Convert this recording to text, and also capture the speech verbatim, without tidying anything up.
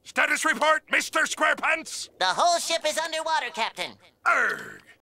Status report, Mister Squarepants. The whole ship is underwater, Captain. Urgh.